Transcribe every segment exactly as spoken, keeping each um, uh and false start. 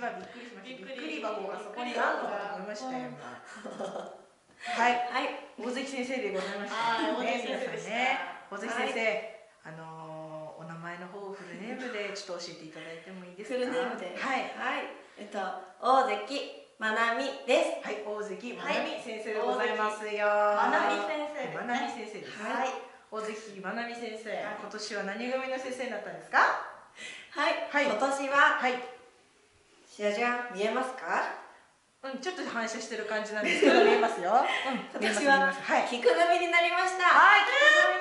はびっくりしました。びっくり箱がそこにあるのかと思いましたよ。はい、はい、大関先生でございました。 大関先生でした。 大関先生、あのお名前の方をフルネームでちょっと教えていただいてもいいですか。 フルネームで。 はい、 はい、えっと大関まなみです。 はい、大関まなみ先生でございますよ。 まなみ先生。 まなみ先生です。 はい。 大関まなみ先生、今年は何組の先生になったんですか。 はい、今年は、はい、じゃじゃん、見えますか。 うん、ちょっと反射してる感じなんですけど見えますよ。 うん、私は菊組になりました。 はい、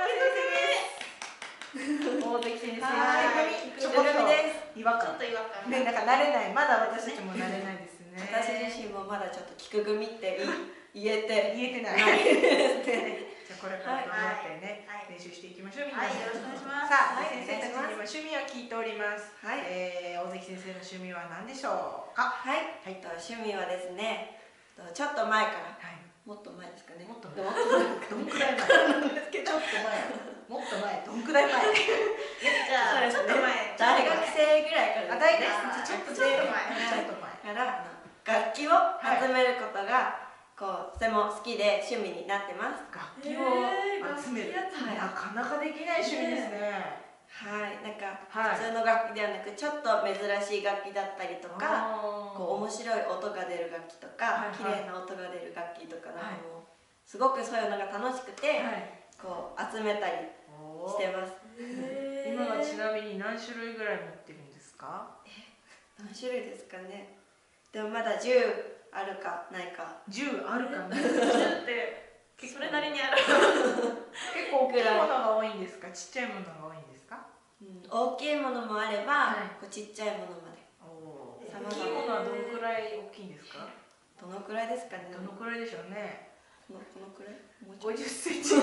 菊組の先生です。大関先生、 菊組です。 違和感。ちょっと違和感。ね、なんか慣れない、まだ私たちも慣れないですね。 私自身もまだちょっと菊組って言えて言えてない。じゃこれから頑張ってね、練習していきましょう。みんな。 はい、よろしくお願いします。 さあ、先生たちにも趣味を聞いております。はい、え大関先生の趣味は何でしょうか。はい、はい、趣味はですね、ちょっと前から、もっと前ですかね。 もっと前、どんくらい前なんですけど、ちょっと前、もっと前、どんくらい前。じゃあ、ちょっと前、 大学生ぐらいからですね。 ちょっと前、ちょっと前から楽器を集めることがこうとても好きで趣味になってます。 楽器を集める、なかなかできない趣味ですね。 はい、なんか普通の楽器ではなくちょっと珍しい楽器だったりとか、こう面白い音が出る楽器とか綺麗な音が出る楽器とかなんかもすごくそういうのが楽しくてこう集めたりしてます。 今はちなみに何種類ぐらい持ってるんですか。 何種類ですかね。でもまだじゅうあるかないか。 じゅうあるかないか。 じゅうってそれなりにある。 結構大きいものが多いんですか、ちっちゃいものが多いんですか。 うん、大きいものもあれば、こうちっちゃいものまで。 大きいものはどのくらい大きいんですか。 どのくらいですかね。 どのくらいでしょうね。 このこのくらい。 五十センチ。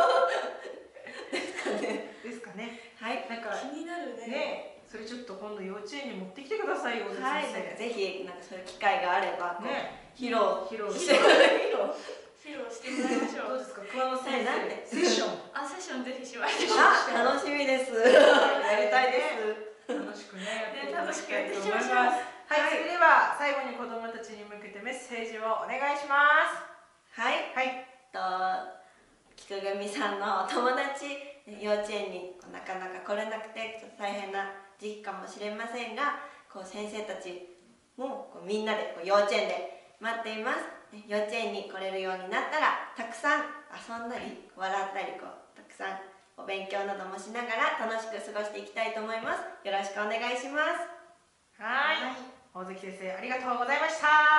ですかね。ですかね。 はい。 なんか気になるね。 ね。それちょっと今度幼稚園に持ってきてくださいよ。 はい。ぜひなんかそういう機会があればね、 披露披露して披露してもらいましょう。 どうですか、桑野先生。セッション。 あ、セッションぜひしましょう。 あ、楽しみです。やりたいです。 楽しくね。 楽しくやっていきましょう。はい。それでは最後に子供たちに向けてメッセージをお願いします。 はい。はい。と菊組さんのお友達。幼稚園になかなか来れなくてちょっと大変な時期かもしれませんが、こう先生たちもこうみんなでこう幼稚園で待っています。幼稚園に来れるようになったらたくさん遊んだり笑ったりこうたくさんお勉強などもしながら楽しく過ごしていきたいと思います。よろしくお願いします。 はい。大関先生ありがとうございました。